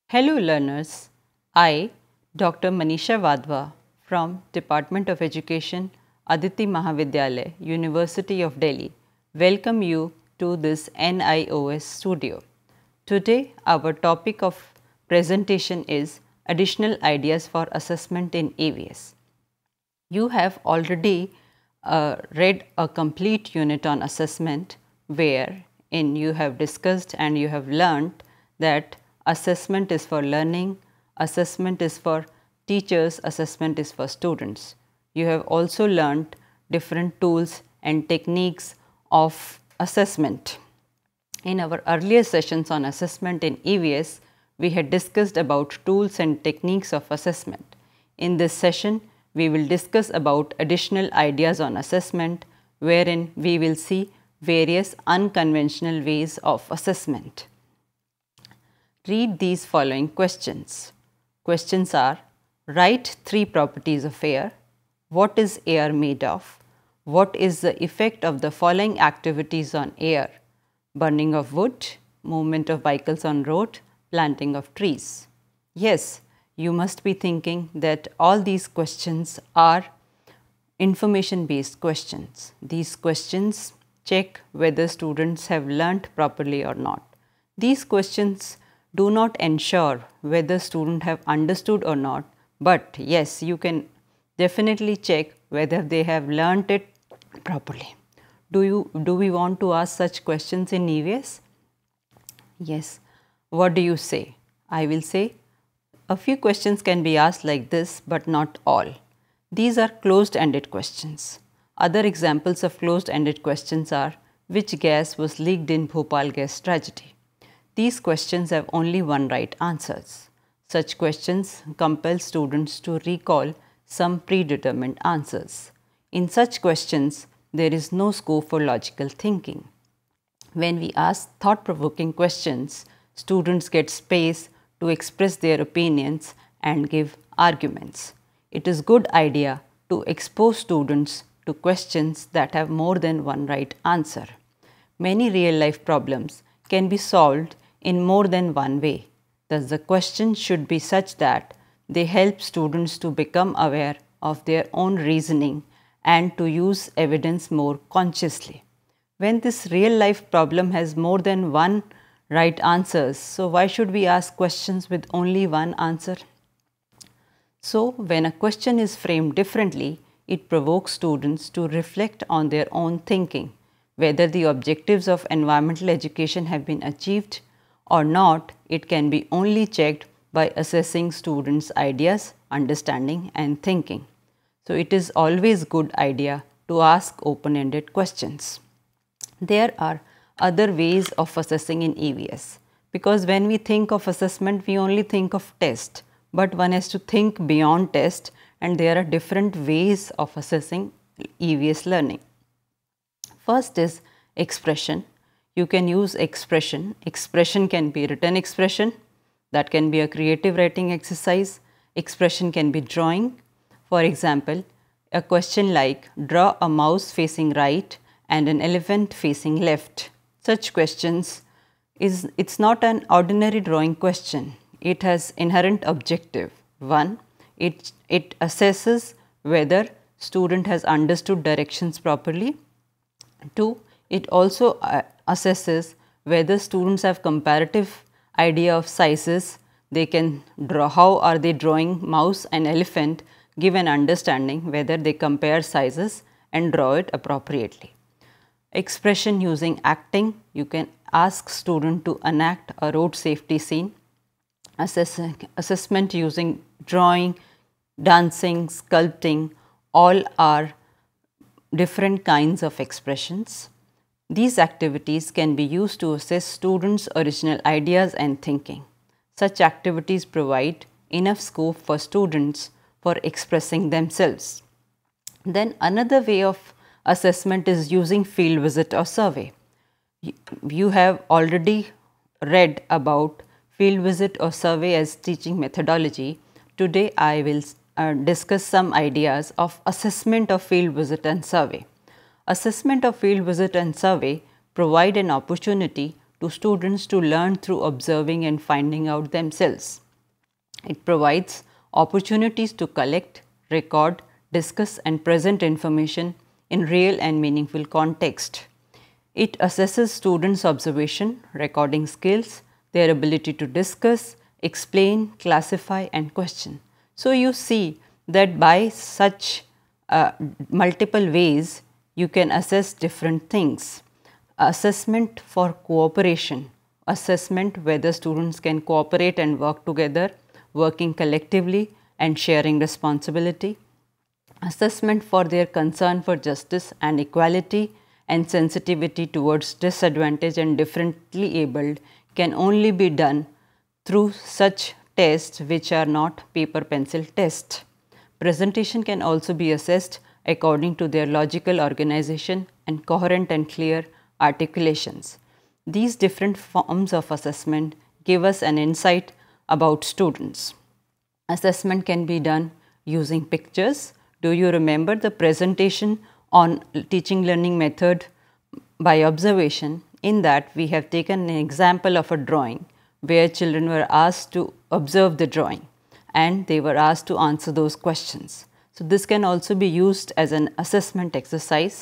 Hello learners, I, Dr. Manisha Wadhwa from Department of Education, Aditi Mahavidyalaya, University of Delhi, welcome you to this NIOS studio. Today our topic of presentation is additional ideas for assessment in EVS. You have already read a complete unit on assessment wherein you have discussed and you have learned that assessment is for learning, assessment is for teachers, assessment is for students. You have also learned different tools and techniques of assessment. In our earlier sessions on assessment in EVS, we had discussed about tools and techniques of assessment. In this session, we will discuss about additional ideas on assessment, wherein we will see various unconventional ways of assessment. Read these following questions. Questions are: write 3 properties of air. What is air made of? What is the effect of the following activities on air? Burning of wood, movement of vehicles on road, planting of trees. Yes, you must be thinking that all these questions are information based questions. These questions check whether students have learnt properly or not. These questions do not ensure whether students have understood or not, but yes, you can definitely check whether they have learnt it properly. Do we want to ask such questions in EVS? Yes. What do you say? I will say a few questions can be asked like this, but not all. These are closed-ended questions. Other examples of closed-ended questions are: which gas was leaked in Bhopal gas tragedy? These questions have only one right answers. Such questions compel students to recall some predetermined answers. In such questions, there is no scope for logical thinking. When we ask thought-provoking questions, students get space to express their opinions and give arguments. It is a good idea to expose students to questions that have more than one right answer. Many real-life problems can be solved in more than one way. Thus, the questions should be such that they help students to become aware of their own reasoning and to use evidence more consciously. When this real life problem has more than one right answers, so why should we ask questions with only one answer? So, when a question is framed differently, it provokes students to reflect on their own thinking, whether the objectives of environmental education have been achieved or not. It can be only checked by assessing students' ideas, understanding and thinking. So, it is always a good idea to ask open-ended questions. There are other ways of assessing in EVS, because when we think of assessment, we only think of test, but one has to think beyond test, and there are different ways of assessing EVS learning. First is expression. You can use expression. Expression can be written expression, that can be a creative writing exercise. Expression can be drawing. For example, a question like draw a mouse facing right and an elephant facing left. Such questions it's not an ordinary drawing question. It has inherent objective. 1. It assesses whether student has understood directions properly. 2. It also assesses whether students have comparative idea of sizes. They can draw, how are they drawing mouse and elephant, give an understanding whether they compare sizes and draw it appropriately. Expression using acting. You can ask student to enact a road safety scene. Assessment using drawing, dancing, sculpting, all are different kinds of expressions. These activities can be used to assess students' original ideas and thinking. Such activities provide enough scope for students for expressing themselves. Then another way of assessment is using field visit or survey. You have already read about field visit or survey as teaching methodology. Today I will discuss some ideas of assessment of field visit and survey. Assessment of field visit and survey provide an opportunity to students to learn through observing and finding out themselves. It provides opportunities to collect, record, discuss and present information in real and meaningful context. It assesses students' observation, recording skills, their ability to discuss, explain, classify and question. So, you see that by such multiple ways you can assess different things. Assessment for cooperation, assessment whether students can cooperate and work together, working collectively and sharing responsibility. Assessment for their concern for justice and equality and sensitivity towards disadvantaged and differently abled can only be done through such tests which are not paper pencil tests. Presentation can also be assessed according to their logical organization and coherent and clear articulations. These different forms of assessment give us an insight about students. Assessment can be done using pictures. Do you remember the presentation on teaching learning method by observation? In that we have taken an example of a drawing where children were asked to observe the drawing and they were asked to answer those questions. So, this can also be used as an assessment exercise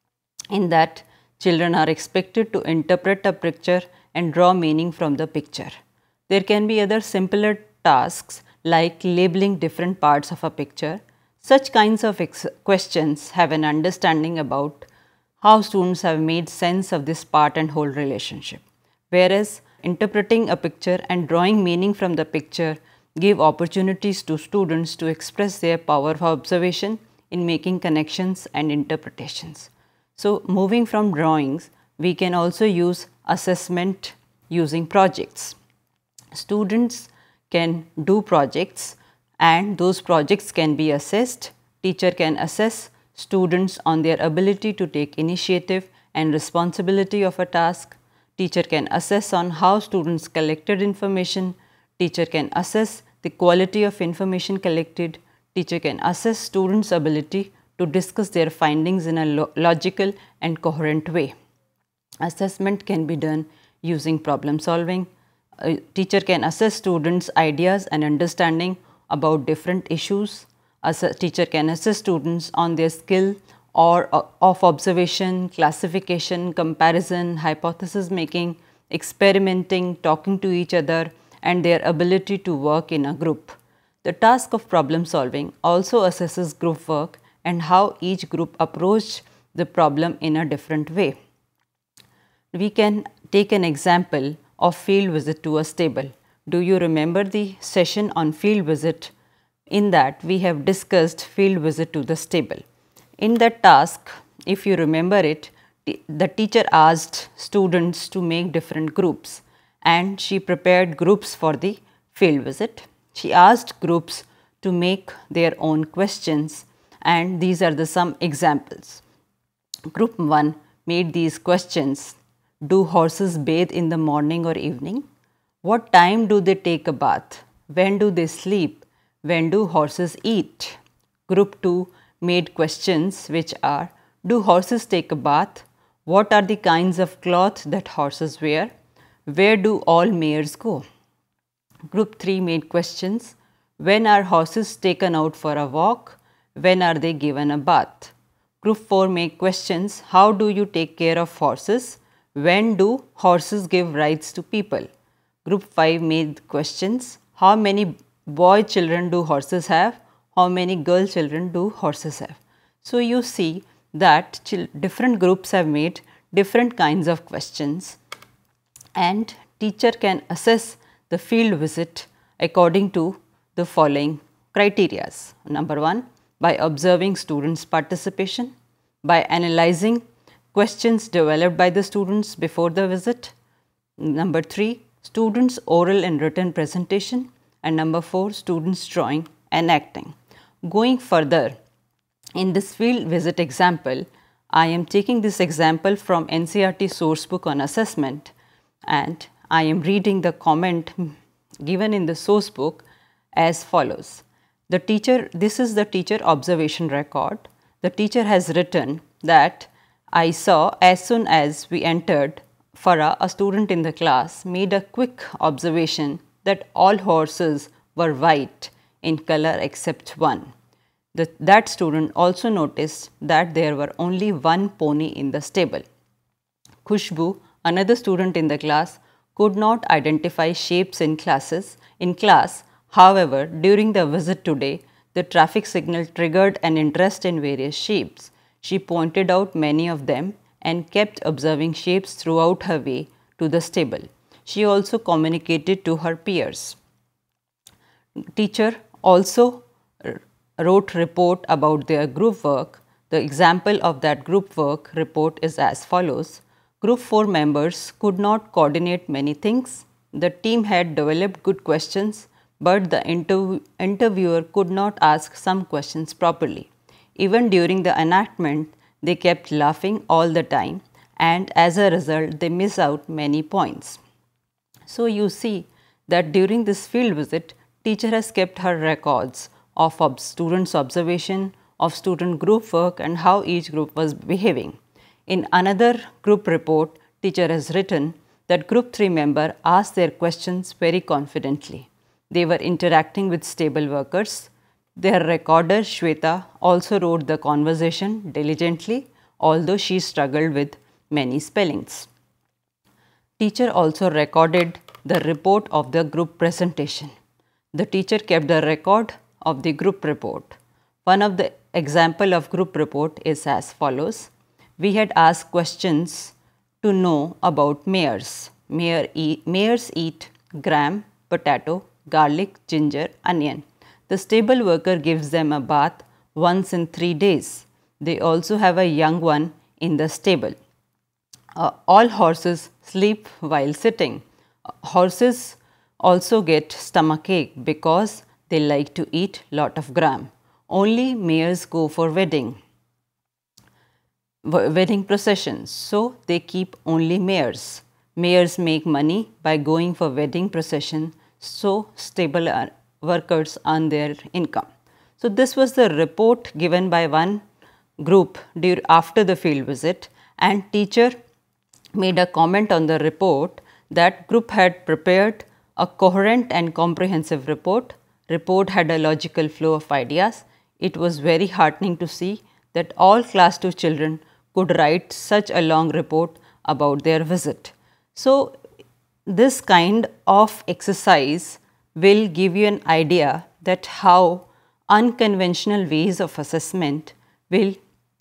in that children are expected to interpret a picture and draw meaning from the picture. There can be other simpler tasks like labeling different parts of a picture. Such kinds of questions have an understanding about how students have made sense of this part and whole relationship, whereas interpreting a picture and drawing meaning from the picture give opportunities to students to express their power of observation in making connections and interpretations. So, moving from drawings, we can also use assessment using projects. Students can do projects and those projects can be assessed. Teacher can assess students on their ability to take initiative and responsibility of a task. Teacher can assess on how students collected information. Teacher can assess the quality of information collected. Teacher can assess students' ability to discuss their findings in a logical and coherent way. Assessment can be done using problem solving. A teacher can assess students' ideas and understanding about different issues. A teacher can assess students on their skill or of observation, classification, comparison, hypothesis making, experimenting, talking to each other, and their ability to work in a group. The task of problem solving also assesses group work and how each group approached the problem in a different way. We can take an example of field visit to a stable. Do you remember the session on field visit? In that we have discussed field visit to the stable. In that task, if you remember it, the teacher asked students to make different groups and she prepared groups for the field visit. She asked groups to make their own questions and these are some examples. Group 1 made these questions. Do horses bathe in the morning or evening? What time do they take a bath? When do they sleep? When do horses eat? Group 2 made questions which are, do horses take a bath? What are the kinds of cloth that horses wear? Where do all mares go? Group 3 made questions, when are horses taken out for a walk? When are they given a bath? Group 4 made questions, how do you take care of horses? When do horses give rides to people? Group 5 made questions, how many boy children do horses have? How many girl children do horses have? So, you see that different groups have made different kinds of questions and teacher can assess the field visit according to the following criteria. Number 1, by observing students' participation, by analyzing questions developed by the students before the visit. Number 3, students' oral and written presentation, and number 4, students' drawing and acting. Going further, in this field visit example, I am taking this example from NCERT source book on assessment and I am reading the comment given in the source book as follows. The teacher, this is the teacher observation record. The teacher has written that I saw as soon as we entered Farah, a student in the class, made a quick observation that all horses were white in color except one. That student also noticed that there were only one pony in the stable. Khushbu, another student in the class, could not identify shapes in class. However, during the visit today, the traffic signal triggered an interest in various shapes. She pointed out many of them and kept observing shapes throughout her way to the stable. She also communicated to her peers. Teacher also wrote report about their group work. The example of that group work report is as follows. Group 4 members could not coordinate many things. The team had developed good questions, but the interviewer could not ask some questions properly. Even during the enactment, they kept laughing all the time, and as a result, they miss out many points. So you see that during this field visit, teacher has kept her records of students' observation, of student group work, and how each group was behaving. In another group report, teacher has written that group 3 member asked their questions very confidently. They were interacting with stable workers. Their recorder Shweta also wrote the conversation diligently, although she struggled with many spellings. Teacher also recorded the report of the group presentation. The teacher kept the record of the group report. One of the example of group report is as follows. We had asked questions to know about mares. Mares eat gram, potato, garlic, ginger, onion. The stable worker gives them a bath once in 3 days. They also have a young one in the stable. All horses sleep while sitting. Horses also get stomachache because they like to eat lot of gram. Only mares go for wedding processions, so they keep only mares. Mares make money by going for wedding procession, so stable workers earn their income. So this was the report given by one group after the field visit, and teacher made a comment on the report that group had prepared a coherent and comprehensive report. Report had a logical flow of ideas. It was very heartening to see that all class 2 children could write such a long report about their visit. So this kind of exercise will give you an idea that how unconventional ways of assessment will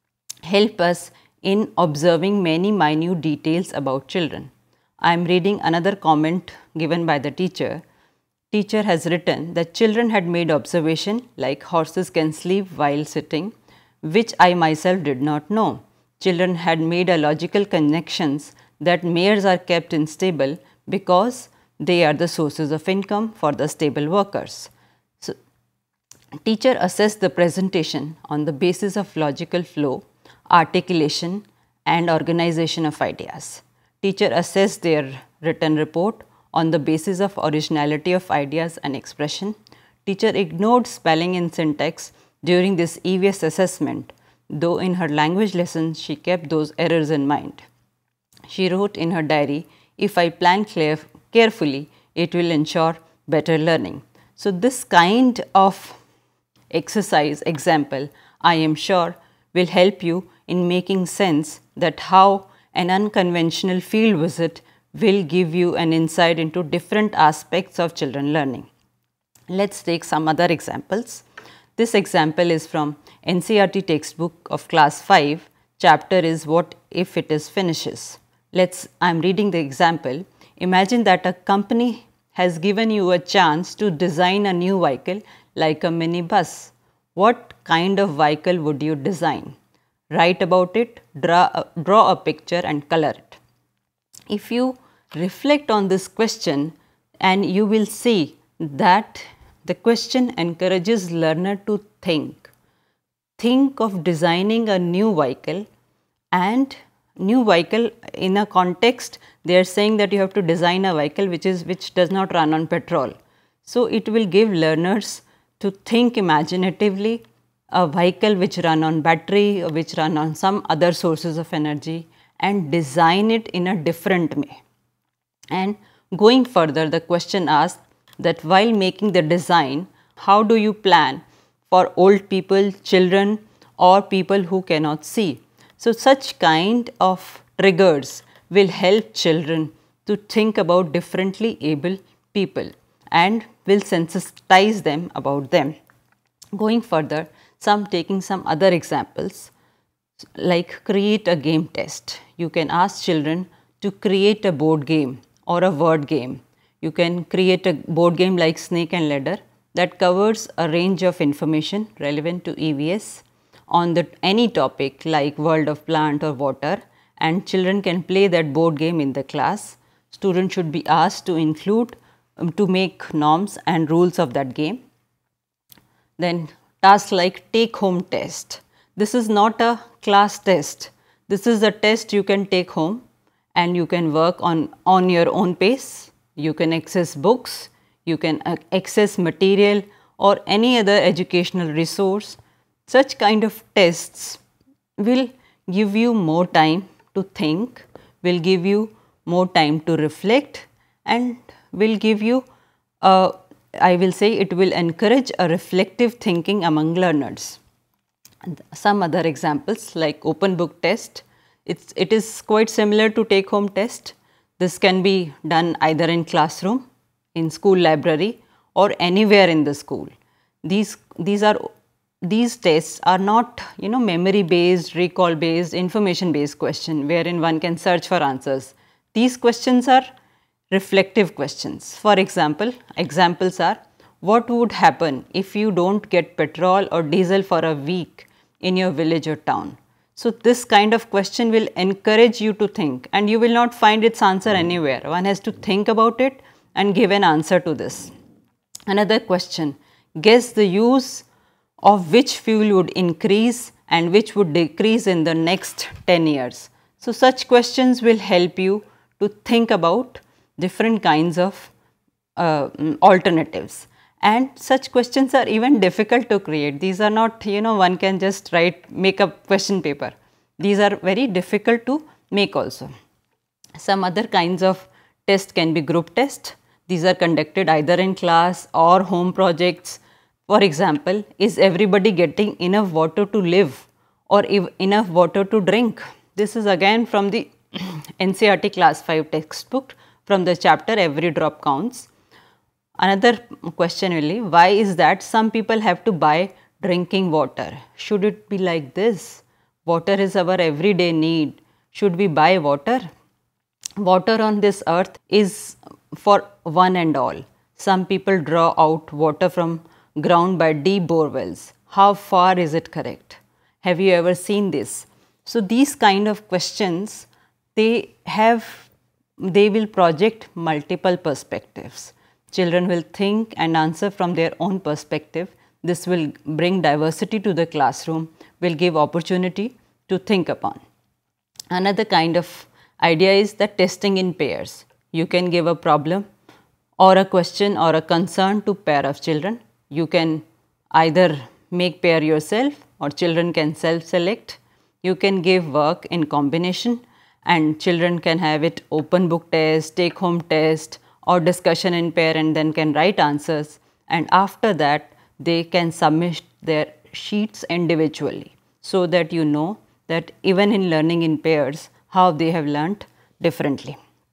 help us in observing many minute details about children. I am reading another comment given by the teacher. Teacher has written that children had made observation like horses can sleep while sitting, which I myself did not know. Children had made a logical connections that mares are kept in stable because they are the sources of income for the stable workers. So, teacher assessed the presentation on the basis of logical flow, articulation, and organization of ideas. Teacher assessed their written report on the basis of originality of ideas and expression. Teacher ignored spelling and syntax during this EVS assessment, though in her language lessons she kept those errors in mind. She wrote in her diary, "If I plan carefully, it will ensure better learning." So this kind of exercise example, I am sure, will help you in making sense that how an unconventional field visit will give you an insight into different aspects of children learning. Let's take some other examples. This example is from NCERT textbook of class 5. Chapter is What If It Is Finishes. I am reading the example. Imagine that a company has given you a chance to design a new vehicle like a mini bus. What kind of vehicle would you design? Write about it, draw a picture and color it. If you reflect on this question, and you will see that the question encourages learner to think. Think of designing a new vehicle, and new vehicle in a context they are saying that you have to design a vehicle which does not run on petrol. So it will give learners to think imaginatively a vehicle which run on battery or which run on some other sources of energy, and design it in a different way. And going further, the question asks that while making the design, how do you plan for old people, children, or people who cannot see? So, such kind of triggers will help children to think about differently able people and will sensitize them about them. Going further, taking some other examples like create a game test. You can ask children to create a board game or a word game. You can create a board game like Snake and Ladder that covers a range of information relevant to EVS on any topic like world of plant or water, and children can play that board game in the class. Students should be asked to include to make norms and rules of that game. Then tasks like take home test. This is not a class test. This is a test you can take home and you can work on your own pace. You can access books, you can access material or any other educational resource. Such kind of tests will give you more time to think, will give you more time to reflect, and will give you I will say it will encourage a reflective thinking among learners. And some other examples like open book test, it is quite similar to take home test. This can be done either in classroom, in school library, or anywhere in the school. These tests are not memory based, recall based, information based question wherein one can search for answers. These questions are reflective questions. For example, examples are what would happen if you don't get petrol or diesel for a week in your village or town. So, this kind of question will encourage you to think, and you will not find its answer anywhere. One has to think about it and give an answer to this. Another question, guess the use of which fuel would increase and which would decrease in the next 10 years. So, such questions will help you to think about different kinds of alternatives, and such questions are even difficult to create. These are not one can just make a question paper. These are very difficult to make also. Some other kinds of test can be group test. These are conducted either in class or home projects. For example, is everybody getting enough water to live or enough water to drink? This is again from the NCERT class 5 textbook from the chapter Every Drop Counts. Another question will be, why is that some people have to buy drinking water? Should it be like this? Water is our everyday need. Should we buy water? Water on this earth is for one and all. Some people draw out water from ground by deep bore wells. How far is it correct? Have you ever seen this? So, these kind of questions, they will project multiple perspectives. Children will think and answer from their own perspective. This will bring diversity to the classroom, will give opportunity to think upon. Another kind of idea is the testing in pairs. You can give a problem or a question or a concern to pair of children. You can either make pair yourself or children can self-select. You can give work in combination and children can have it open book test, take home test, or discussion in pair and then can write answers, and after that they can submit their sheets individually, so that you know that even in learning in pairs how they have learnt differently.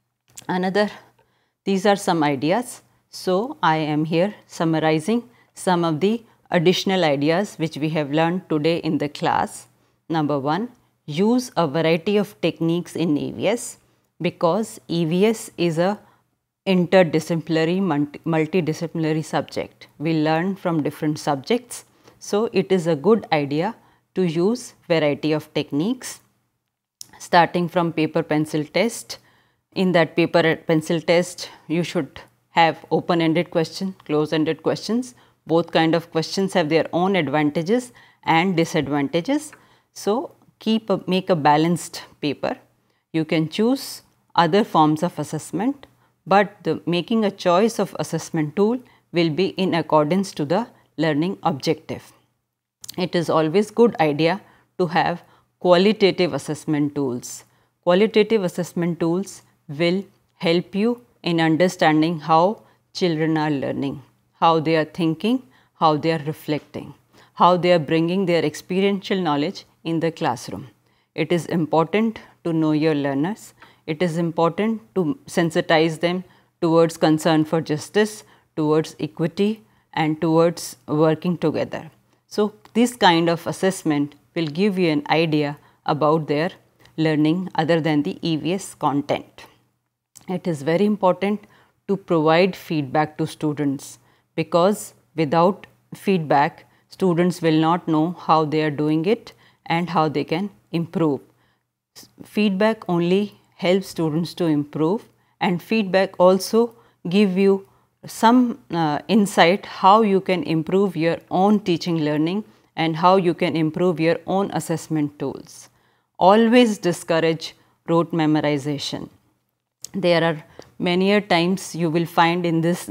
These are some ideas. So, I am here summarizing some of the additional ideas which we have learned today in the class. Number 1, use a variety of techniques in EVS, because EVS is a interdisciplinary, multidisciplinary subject. We learn from different subjects. So, it is a good idea to use variety of techniques, starting from paper pencil test. In that paper pencil test, you should have open-ended question, close-ended questions. Both kind of questions have their own advantages and disadvantages. So, make a balanced paper. You can choose other forms of assessment, but making a choice of assessment tool will be in accordance to the learning objective. It is always good idea to have qualitative assessment tools. Qualitative assessment tools will help you in understanding how children are learning, how they are thinking, how they are reflecting, how they are bringing their experiential knowledge in the classroom. It is important to know your learners. It is important to sensitize them towards concern for justice, towards equity, and towards working together. So, this kind of assessment will give you an idea about their learning other than the EVS content. It is very important to provide feedback to students, because without feedback, students will not know how they are doing it and how they can improve. Feedback only helps students to improve, and feedback also give you some insight how you can improve your own teaching learning and how you can improve your own assessment tools. Always discourage rote memorization. There are many times you will find in these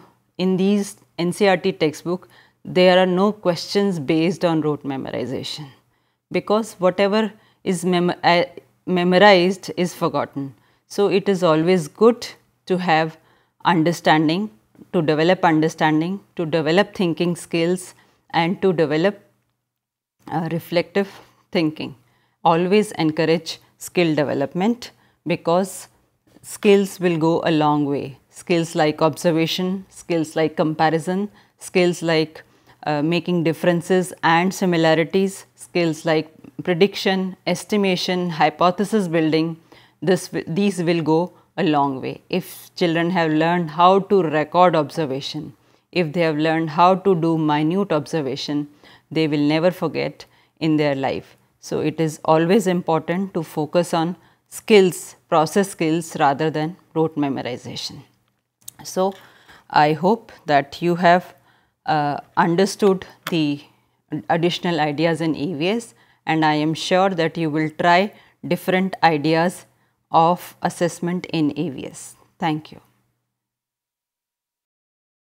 NCERT textbook, there are no questions based on rote memorization, because whatever is memorized is forgotten. So, it is always good to have understanding, to develop understanding, to develop thinking skills, and to develop reflective thinking. Always encourage skill development, because skills will go a long way. Skills like observation, skills like comparison, skills like making differences and similarities, skills like prediction, estimation, hypothesis building, these will go a long way. If children have learned how to record observation, if they have learned how to do minute observation, they will never forget in their life. So, it is always important to focus on skills, process skills rather than rote memorization. So, I hope that you have understood the additional ideas in EVS, and I am sure that you will try different ideas of assessment in EVS. Thank you.